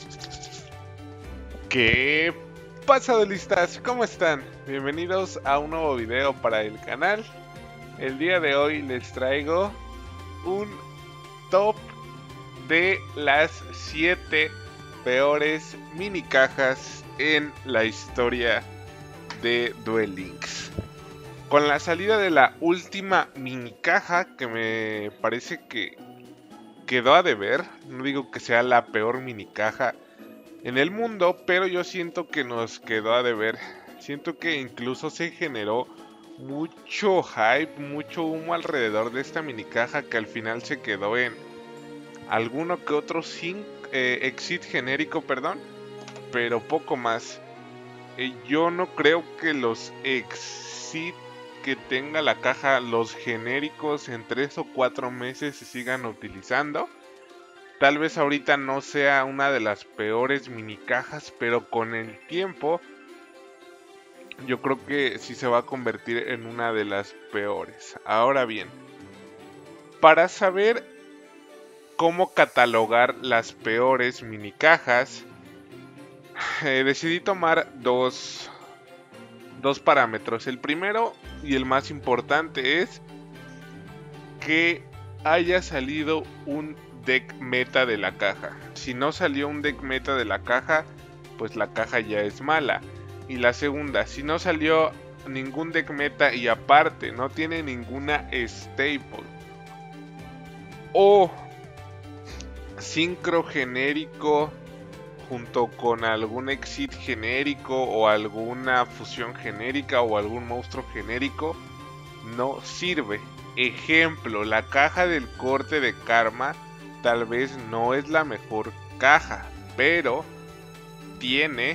¿Qué pasa, duelistas? ¿Cómo están? Bienvenidos a un nuevo video para el canal. El día de hoy les traigo un top de las 7 peores mini cajas en la historia de Duel Links. Con la salida de la última mini caja, que me parece que quedó a deber, no digo que sea la peor mini caja en el mundo, pero yo siento que nos quedó a deber. Siento que incluso se generó mucho hype, mucho humo alrededor de esta mini caja, que al final se quedó en alguno que otro exit genérico, perdón, pero poco más. Yo no creo que los exit que tenga la caja, los genéricos, en 3 o 4 meses se sigan utilizando. Tal vez ahorita no sea una de las peores mini cajas, pero con el tiempo yo creo que sí se va a convertir en una de las peores. Ahora bien, para saber cómo catalogar las peores mini cajas, decidí tomar dos parámetros. El primero y el más importante es que haya salido un deck meta de la caja. Si no salió un deck meta de la caja, pues la caja ya es mala. Y la segunda, si no salió ningún deck meta y aparte no tiene ninguna staple o sincro genérico junto con algún exit genérico o alguna fusión genérica o algún monstruo genérico, no sirve. Ejemplo, la caja del corte de karma tal vez no es la mejor caja, pero tiene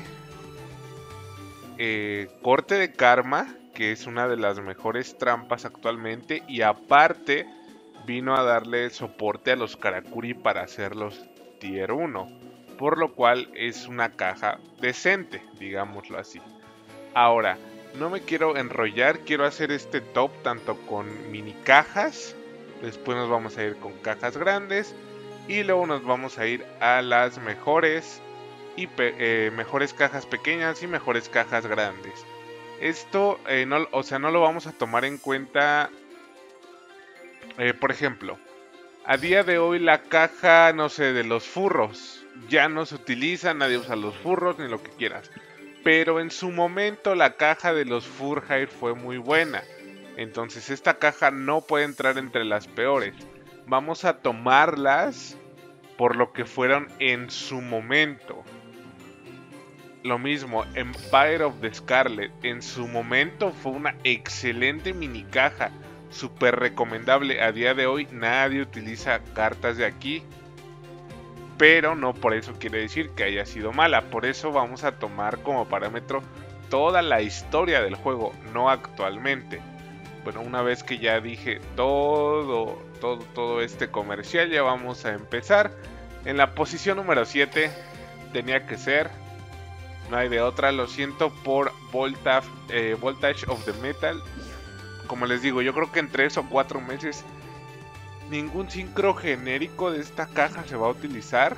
corte de karma, que es una de las mejores trampas actualmente, y aparte vino a darle soporte a los Karakuri para hacerlos tier 1, por lo cual es una caja decente, digámoslo así. Ahora, no me quiero enrollar, quiero hacer este top tanto con mini cajas, después nos vamos a ir con cajas grandes y luego nos vamos a ir a las mejores y mejores cajas pequeñas y mejores cajas grandes. Esto no lo vamos a tomar en cuenta, por ejemplo, a día de hoy la caja, no sé, de los furros ya no se utiliza, nadie usa los furros ni lo que quieras. Pero en su momento la caja de los Furhire fue muy buena. Entonces esta caja no puede entrar entre las peores. Vamos a tomarlas por lo que fueron en su momento. Lo mismo, Empire of the Scarlet. En su momento fue una excelente mini caja. Súper recomendable. A día de hoy nadie utiliza cartas de aquí. Pero no por eso quiere decir que haya sido mala. Por eso vamos a tomar como parámetro toda la historia del juego, no actualmente. Bueno, una vez que ya dije todo este comercial, ya vamos a empezar. En la posición número 7 tenía que ser, no hay de otra, lo siento por Voltage of the Metal. Como les digo, yo creo que en 3 o 4 meses ningún sincro genérico de esta caja se va a utilizar.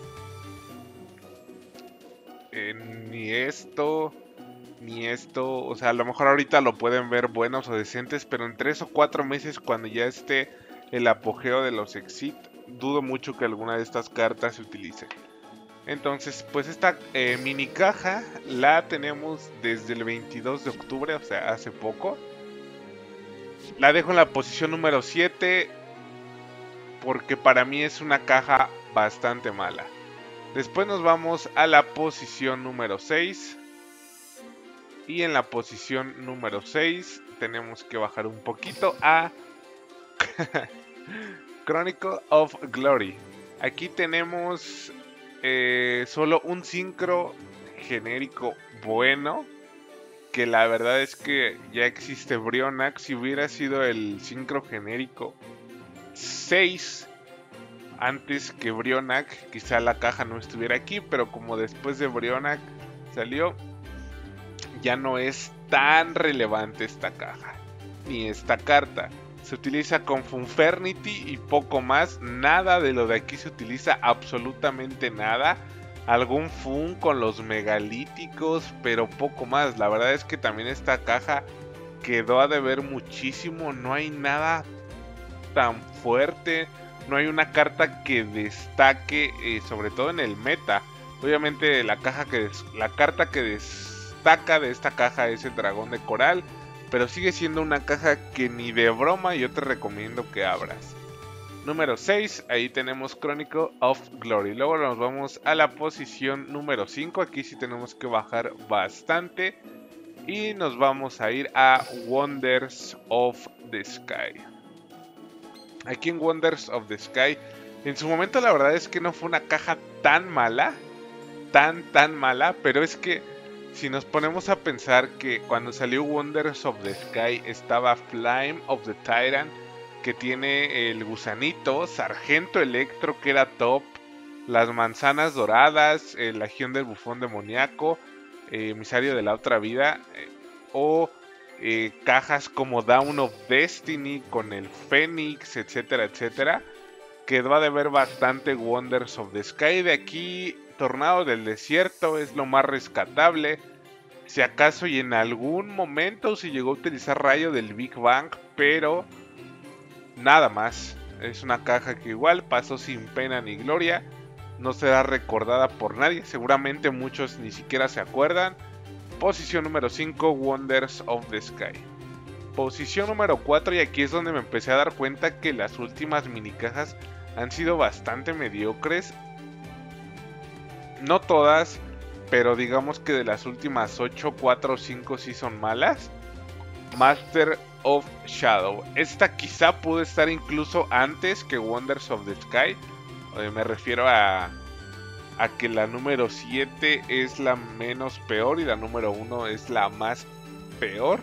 Ni esto, ni esto. O sea, a lo mejor ahorita lo pueden ver buenos o decentes, pero en 3 o 4 meses, cuando ya esté el apogeo de los exit, dudo mucho que alguna de estas cartas se utilice. Entonces, pues esta mini caja la tenemos desde el 22 de octubre, o sea, hace poco. La dejo en la posición número 7. Porque para mí es una caja bastante mala. Después nos vamos a la posición número 6. Y en la posición número 6 tenemos que bajar un poquito a Chronicle of Glory. Aquí tenemos solo un sincro genérico bueno. Que la verdad es que ya existe Brionac. Si hubiera sido el sincro genérico 6 antes que Brionac, quizá la caja no estuviera aquí, pero como después de Brionac salió, ya no es tan relevante esta caja, ni esta carta. Se utiliza con Funfernity y poco más, nada de lo de aquí se utiliza, absolutamente nada. algún fun con los megalíticos, pero poco más. La verdad es que también esta caja quedó a deber muchísimo, no hay nada tan fuerte, no hay una carta que destaque, sobre todo en el meta. Obviamente la carta que destaca de esta caja es el dragón de coral, pero sigue siendo una caja que ni de broma yo te recomiendo que abras. Número 6, ahí tenemos Chronicle of Glory. Luego nos vamos a la posición número 5, aquí sí tenemos que bajar bastante. Y nos vamos a ir a Wonders of the Sky. Aquí en Wonders of the Sky, en su momento la verdad es que no fue una caja tan mala, tan mala, pero es que si nos ponemos a pensar que cuando salió Wonders of the Sky estaba Flame of the Tyrant, que tiene el gusanito, Sargento Electro, que era top, las manzanas doradas, la Legión del Bufón Demoníaco, Emisario de la Otra Vida, o cajas como Dawn of Destiny con el Fénix, etcétera, etcétera. Quedó a deber bastante Wonders of the Sky. De aquí, Tornado del Desierto es lo más rescatable. Si acaso y en algún momento se llegó a utilizar Rayo del Big Bang, pero nada más. Es una caja que igual pasó sin pena ni gloria. No será recordada por nadie. Seguramente muchos ni siquiera se acuerdan. Posición número 5, Wonders of the Sky. Posición número 4, y aquí es donde me empecé a dar cuenta que las últimas mini cajas han sido bastante mediocres. No todas, pero digamos que de las últimas 8, 4 o 5 sí son malas. Master of Shadow. Esta quizá pudo estar incluso antes que Wonders of the Sky. Me refiero a que la número 7 es la menos peor y la número 1 es la más peor.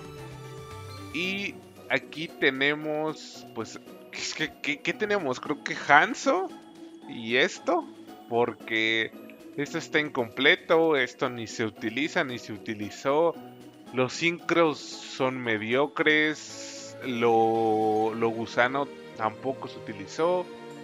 Y aquí tenemos, pues, ¿qué tenemos? Creo que Hanzo y esto, porque esto está incompleto, esto ni se utiliza ni se utilizó. Los sincros son mediocres, lo gusano tampoco se utilizó.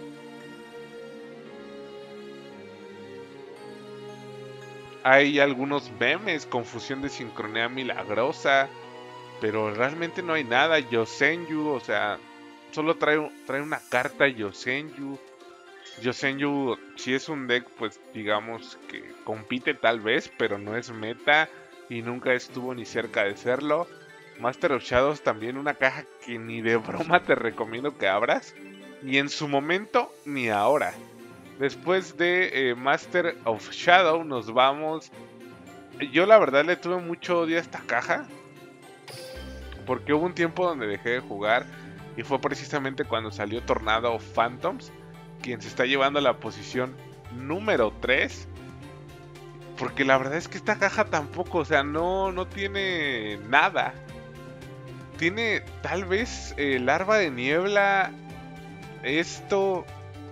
Hay algunos memes, confusión de sincronía milagrosa, pero realmente no hay nada. Yosenju, o sea, solo trae una carta Yosenju. Yosenju, si es un deck, pues digamos que compite tal vez, pero no es meta y nunca estuvo ni cerca de serlo. Master of Shadows también una caja que ni de broma te recomiendo que abras, ni en su momento ni ahora. Después de Master of Shadow nos vamos. Yo la verdad le tuve mucho odio a esta caja, porque hubo un tiempo donde dejé de jugar y fue precisamente cuando salió Tornado of Phantoms, quien se está llevando a la posición número 3. Porque la verdad es que esta caja tampoco, o sea, no tiene nada. Tiene tal vez Larva de Niebla, esto,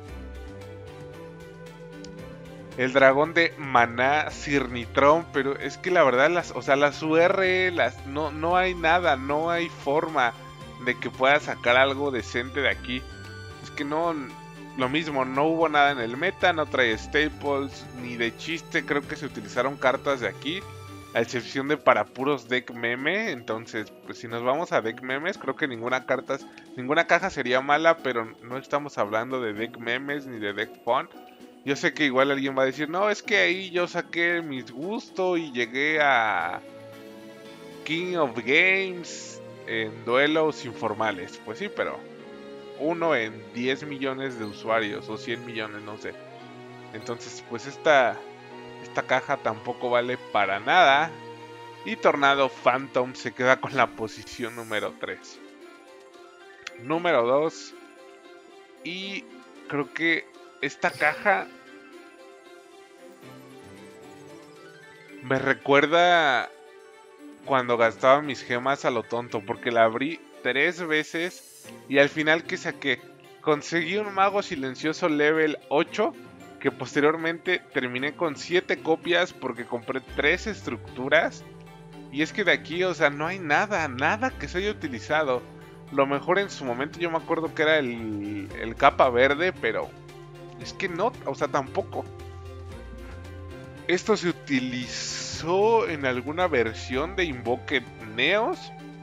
el dragón de Maná, Cirnitron, pero es que la verdad las UR, no hay nada, no hay forma de que pueda sacar algo decente de aquí. Es que no, lo mismo, no hubo nada en el meta, no trae staples, ni de chiste creo que se utilizaron cartas de aquí, a excepción de para puros deck meme. Entonces, pues si nos vamos a deck memes, creo que ninguna caja sería mala, pero no estamos hablando de deck memes ni de deck fun. Yo sé que igual alguien va a decir, no, es que ahí yo saqué mis gustos y llegué a King of Games en duelos informales. Pues sí, pero 1 en 10 millones de usuarios o 100 millones, no sé. Entonces, pues esta caja tampoco vale para nada. Y Tornado Phantom se queda con la posición número 3. Número 2. Y creo que esta caja me recuerda cuando gastaba mis gemas a lo tonto, porque la abrí 3 veces y al final que saqué, conseguí un mago silencioso level 8, que posteriormente terminé con 7 copias porque compré 3 estructuras. Y es que de aquí, o sea, no hay nada que se haya utilizado. Lo mejor en su momento yo me acuerdo que era el capa verde, pero es que no, o sea, tampoco. Esto se utilizó en alguna versión de Invoked Neos.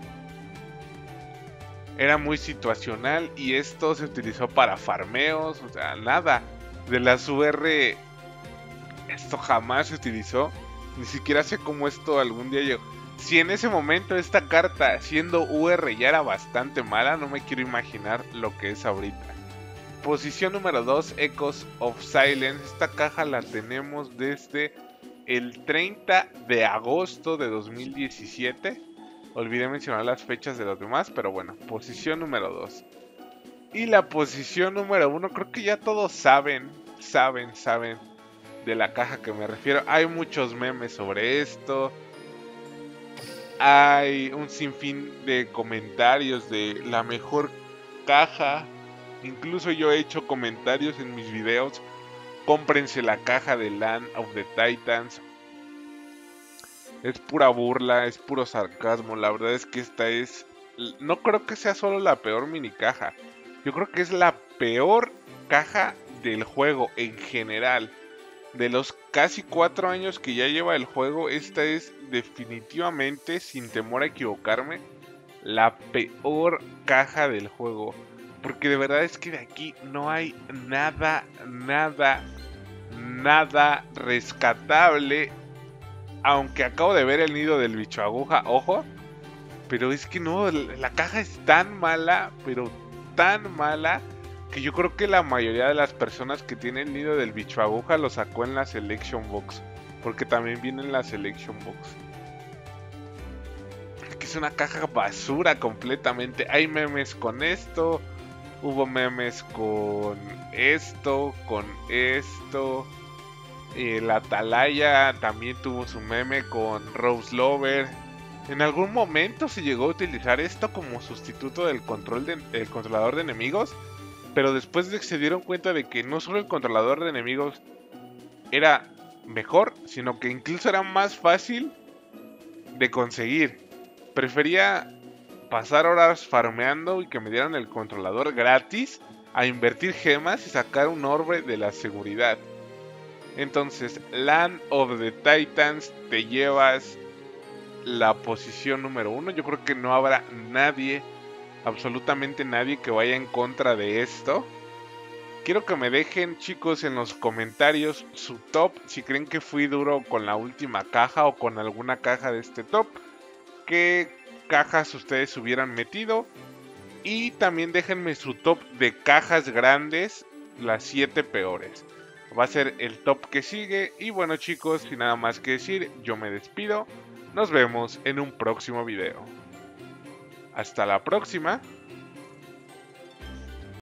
Era muy situacional y esto se utilizó para farmeos, o sea, nada. De las UR, esto jamás se utilizó. Ni siquiera sé cómo esto algún día llegó. Si en ese momento esta carta, siendo UR, ya era bastante mala, no me quiero imaginar lo que es ahorita. Posición número 2, Echoes of Silence. Esta caja la tenemos desde el 30 de agosto de 2017. Olvidé mencionar las fechas de los demás, pero bueno, posición número 2. Y la posición número 1, creo que ya todos saben de la caja que me refiero. Hay muchos memes sobre esto. Hay un sinfín de comentarios de la mejor caja. Incluso yo he hecho comentarios en mis videos. Cómprense la caja de Land of the Titans. Es pura burla, es puro sarcasmo. La verdad es que esta es... No creo que sea solo la peor mini caja. Yo creo que es la peor caja del juego en general. De los casi 4 años que ya lleva el juego, esta es definitivamente, sin temor a equivocarme, la peor caja del juego. Porque de verdad es que de aquí no hay nada rescatable. Aunque acabo de ver el nido del bicho aguja, ojo. Pero es que no, la caja es tan mala, pero tan mala, que yo creo que la mayoría de las personas que tienen el nido del bicho aguja lo sacó en la Selection Box. Porque también viene en la Selection Box. Que es una caja basura completamente. Hay memes con esto. Hubo memes con esto, la Atalaya también tuvo su meme con Rose Lover. En algún momento se llegó a utilizar esto como sustituto del controlador de enemigos. Pero después de que se dieron cuenta de que no solo el controlador de enemigos era mejor, sino que incluso era más fácil de conseguir. Prefería pasar horas farmeando y que me dieran el controlador gratis a invertir gemas y sacar un orbe de la seguridad. Entonces, Land of the Titans, te llevas la posición número 1. Yo creo que no habrá nadie, absolutamente nadie, que vaya en contra de esto. Quiero que me dejen, chicos, en los comentarios su top, si creen que fui duro con la última caja o con alguna caja de este top. ¿Qué cajas ustedes hubieran metido? Y también déjenme su top de cajas grandes, las 7 peores. Va a ser el top que sigue. Y bueno, chicos, sin nada más que decir, yo me despido. Nos vemos en un próximo video. Hasta la próxima.